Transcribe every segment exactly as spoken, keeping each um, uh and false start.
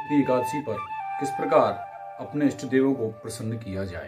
देवउठनी एकादशी पर किस प्रकार अपने इष्ट देवों को प्रसन्न किया जाए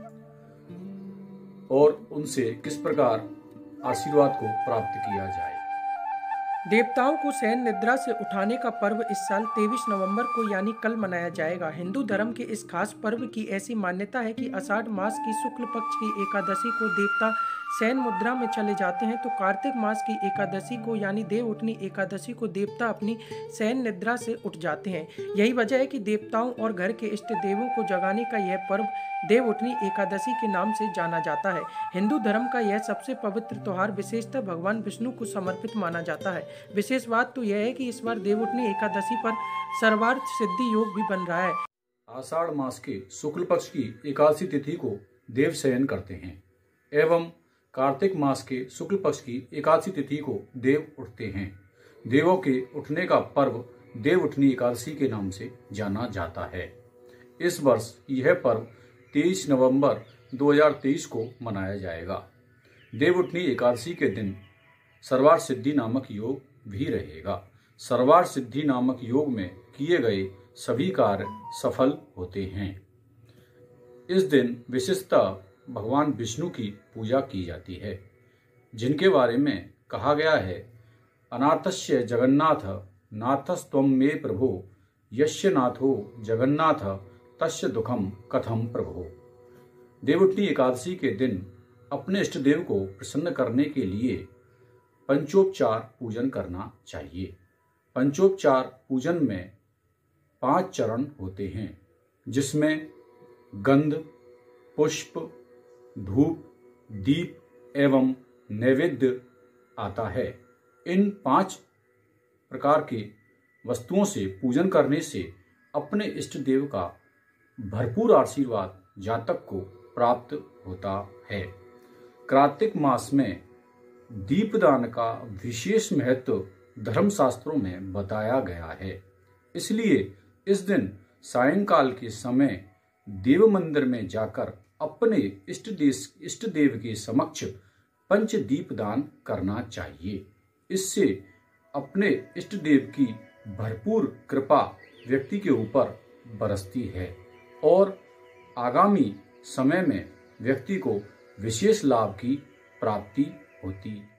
और उनसे किस प्रकार आशीर्वाद को प्राप्त किया जाए। देवताओं को शयन निद्रा से उठाने का पर्व इस साल तेईस नवंबर को यानी कल मनाया जाएगा। हिंदू धर्म के इस खास पर्व की ऐसी मान्यता है कि आषाढ़ मास की शुक्ल पक्ष की एकादशी को देवता शयन मुद्रा में चले जाते हैं, तो कार्तिक मास की एकादशी को यानी देवउठनी एकादशी को देवता अपनी शयन निद्रा से उठ जाते हैं। यही वजह है कि देवताओं और घर के इष्ट देवों को जगाने का यह पर्व देवउठनी एकादशी के नाम से जाना जाता है। हिंदू धर्म का यह सबसे पवित्र त्योहार विशेषतः भगवान विष्णु को समर्पित माना जाता है। विशेष बात तो यह है कि इस बार देवउठनी एकादशी पर सर्वार्थ सिद्धि योग भी बन रहा है। आषाढ़ मास के शुक्ल पक्ष की एकादशी तिथि को देव शयन करते हैं एवं कार्तिक मास के शुक्ल पक्ष की एकादशी तिथि को देव उठते हैं। देवों के उठने का पर्व देवउठनी एकादशी के नाम से जाना जाता है। इस वर्ष यह पर्व तेईस नवंबर दो हज़ार तेईस को मनाया जाएगा। देवउठनी एकादशी के दिन सर्वार्थ सिद्धि नामक योग भी रहेगा। सर्वार्थ सिद्धि नामक योग में किए गए सभी कार्य सफल होते हैं। इस दिन विशेषतः भगवान विष्णु की पूजा की जाती है, जिनके बारे में कहा गया है, अनाथस्य जगन्नाथ नाथस्त्वं मे प्रभो यस्य नाथो जगन्नाथ तस्य दुखम कथम प्रभो। देवउठनी एकादशी के दिन अपने इष्ट देव को प्रसन्न करने के लिए पंचोपचार पूजन करना चाहिए। पंचोपचार पूजन में पांच चरण होते हैं, जिसमें गंध, पुष्प, धूप, दीप एवं नैवेद्य आता है। इन पांच प्रकार की वस्तुओं से पूजन करने से अपने इष्ट देव का भरपूर आशीर्वाद जातक को प्राप्त होता है। कार्तिक मास में दीपदान का विशेष महत्व धर्मशास्त्रों में बताया गया है। इसलिए इस दिन सायंकाल के समय देव मंदिर में जाकर अपने इष्ट देश इष्ट देव के समक्ष पंच दीपदान करना चाहिए। इससे अपने इष्ट देव की भरपूर कृपा व्यक्ति के ऊपर बरसती है और आगामी समय में व्यक्ति को विशेष लाभ की प्राप्ति होती